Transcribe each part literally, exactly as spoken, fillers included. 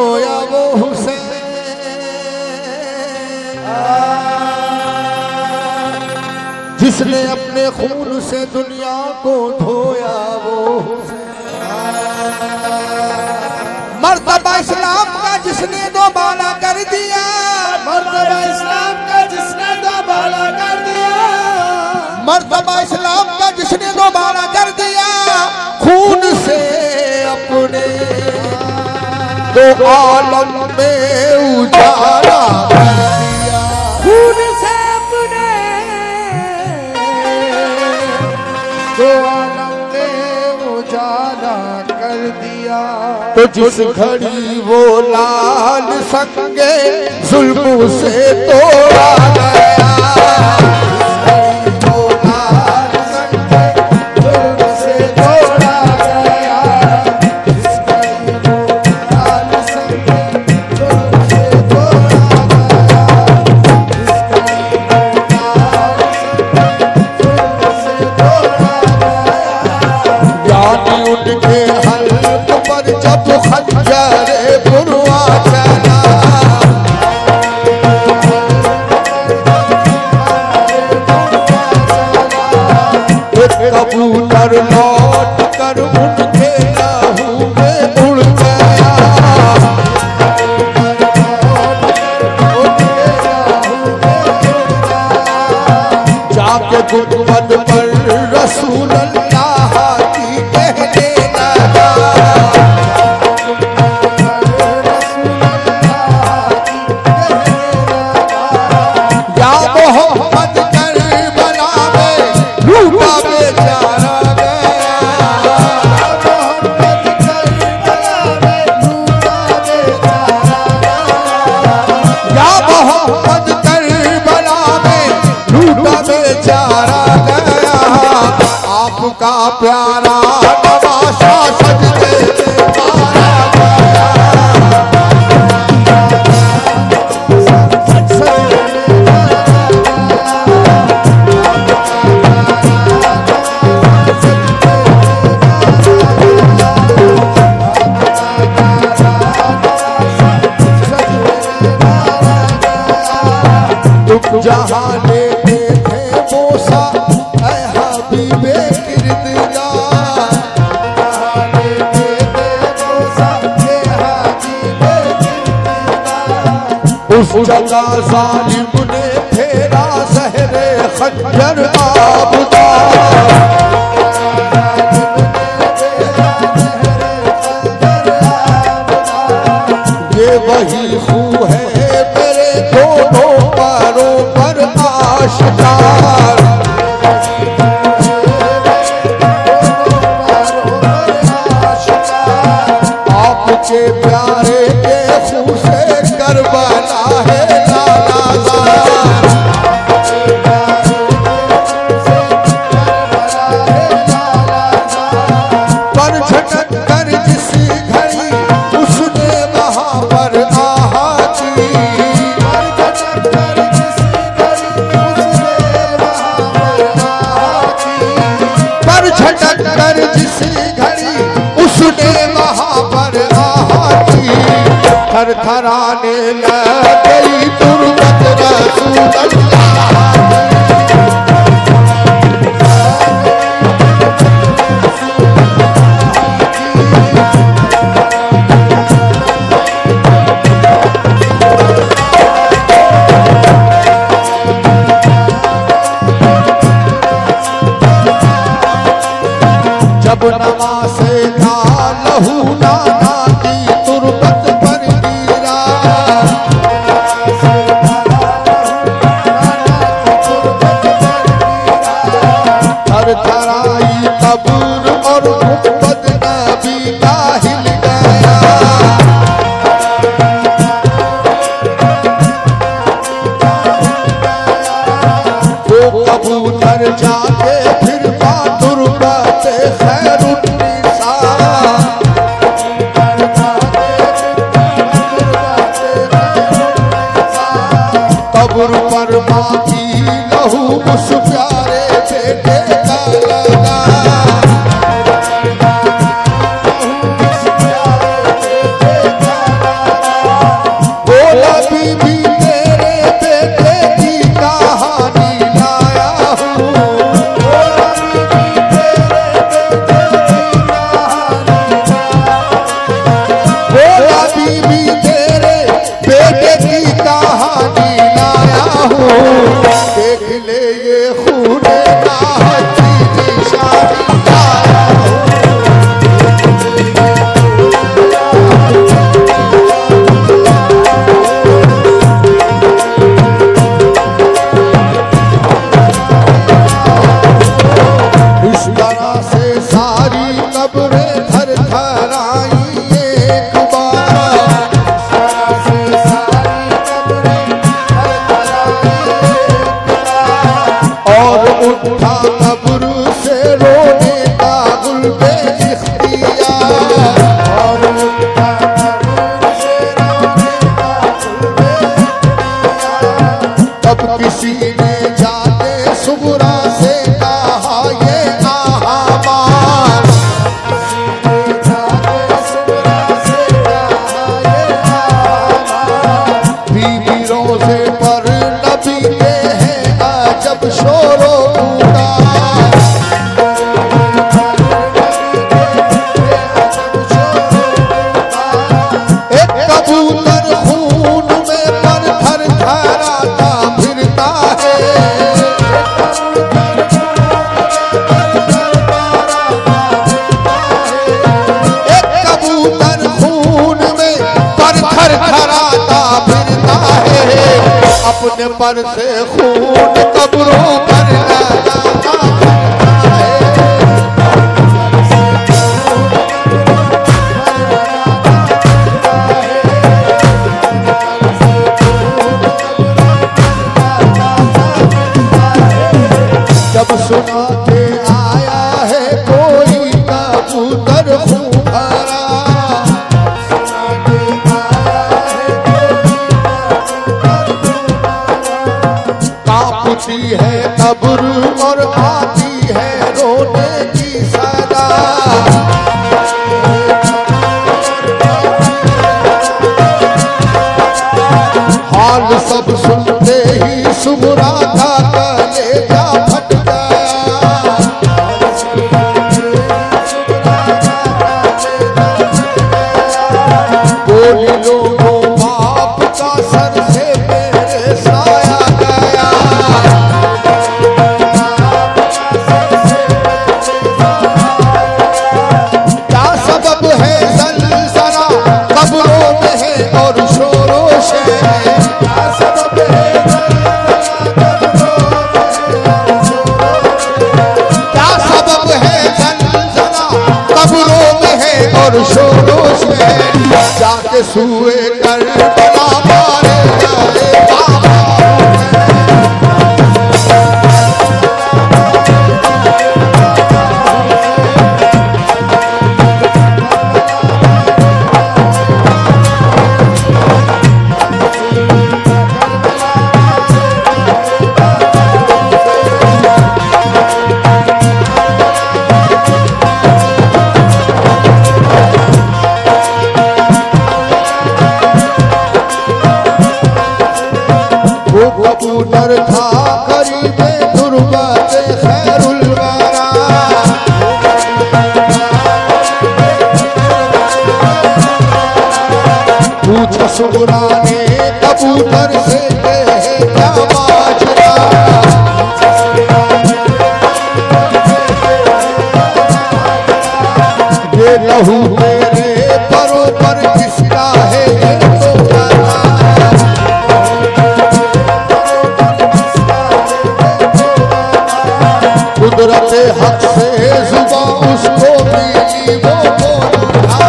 रोया वो हुसैन, जिसने अपने खून से दुनिया को धोया वो मर्तबा इस्लाम का जिसने दोबारा कर दिया, मर्तबा इस्लाम का जिसने दोबारा कर दिया, मर्तबा इस्लाम का जिसने दोबारा कर दिया, खून से अपने दो आलम में उजाला कर दिया, खून से अपने दो आलम में उजाला कर दिया। तो जिस घड़ी वो लाल संगे जुल्म से तोड़ा गया, वो लाल संगे जुल्म से तोड़ा गया, जिस घड़ी वो लाल संगे जुल्म से तोड़ा गया, जिस घड़ी वो लाल संगे जुल्म से तोड़ा गया। यानी उनके हल्क पर जब खंजर पुरवा चला, एक कबूतर लौट कर उनके लहू में उड़ गया, जाके गुंबद पर रसूल अल्लाह की कहने लगा, या मोहम्मद करबला में लूटा बेचारा गया, मोहम्मद करबला में लूटा बेचारा गया, या मोहम्मद करबला में लूटा बेचारा गया, आपका प्यारा नवाशा सजदे में मारा गया, तुम जहाँ लेते थे बोसा ऐ हबीबे किरदगार, जहाँ लेते थे बोसा ऐ हबीबे किरदगार, उस जगह जालिम ने फेरा सहरे खंजर आबदार, ये वही खू है मेरे दोनों पैरों पर आशिकार, आपके प्यारे के खू से करबला है लालाजार, पर झटक कर जिस घड़ी उसने वहां पर आहा की, पर झटक कर जिस घड़ी उसने वहां पर आहा की, थर थराने लग गई तुरबत रसूल अल्लाह जब नवासे का लहू नाना की तुरबत पर गिरा, सामने पर से खून कब्रों पर आया जब सुना के आया है कोई कबूतर खूंखारा कांपती है कब्र और आती है रोने की सदा हाल सब सुनते ही सुमरा था कलेजा फट गया बोली लोगों बाप का सर से मेरे साया गया क्या सबब है जलजला कब्रों में है और शोरों से क्या सबब है क्या सबब है जलजला कब्रों में है और शोरों से जाके सुए कर बना मारे जाए बाबा कबूतर था करीबे गुरबत खैरुल वरा पूछा सुगरा ने कबूतर से क्या माजरा ये लहू मेरे परों पर किसका है तो कुदरत हक से जुबा उसको मिली वो बोला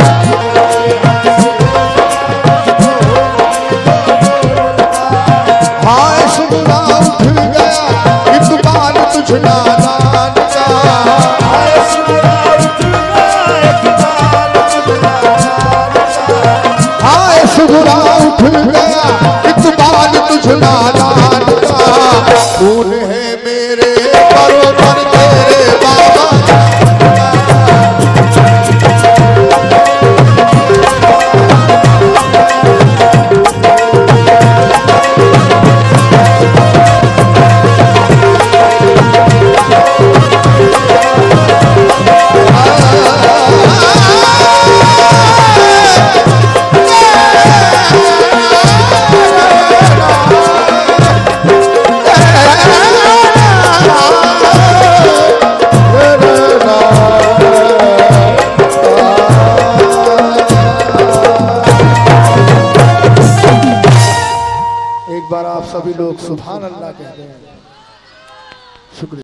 हाय सुगरा उठ गया इकबाल तुझ नादान का हाय सुगरा उठ गया इकबाल तुझ नादान का हाय सुगरा उठ गया इकबाल तुझ नादान का खून है मेरे परों पर तेरे बाबा एक बार आप सभी लोग सुभान अल्लाह कहते हैं। शुक्रिया।